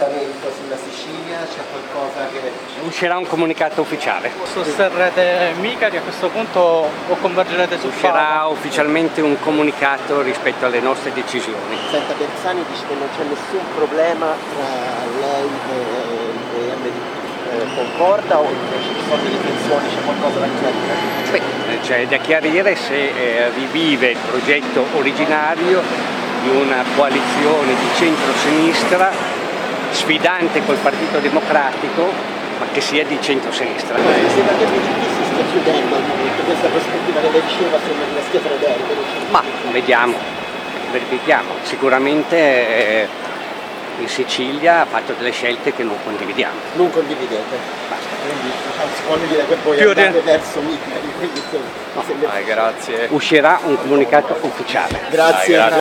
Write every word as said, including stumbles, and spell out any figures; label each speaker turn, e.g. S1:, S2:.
S1: appuntamento sulla Sicilia? C'è qualcosa che...
S2: Uscirà un comunicato ufficiale.
S3: Sosterrete Micari a questo punto o convergerete su
S2: Uscirà
S3: Fava?
S2: ufficialmente un comunicato rispetto alle nostre decisioni.
S1: Senta, Bersani dice che non c'è nessun problema tra lei e il M D P. Eh, concorda o invece ci sono delle tensioni, c'è qualcosa da chiarire?
S2: Beh, c'è da chiarire se eh, rivive il progetto originario di una coalizione di centro-sinistra sfidante col Partito Democratico, ma che sia di centro-sinistra.
S1: Mi sembra che il M D P si stia chiudendo al momento, questa prospettiva che lei diceva sembra che la stia Frederico.
S2: Ma vediamo, verifichiamo. Sicuramente eh, in Sicilia ha fatto delle scelte che non condividiamo.
S1: Non condividete?
S2: Basta.
S1: Quindi diciamo, si può dire che poi
S3: Più
S1: andate
S3: di-
S1: verso Micari, quindi insomma, mi sembra...
S4: Dai, grazie.
S2: Uscirà un comunicato ufficiale.
S1: Grazie.
S4: Dai, grazie.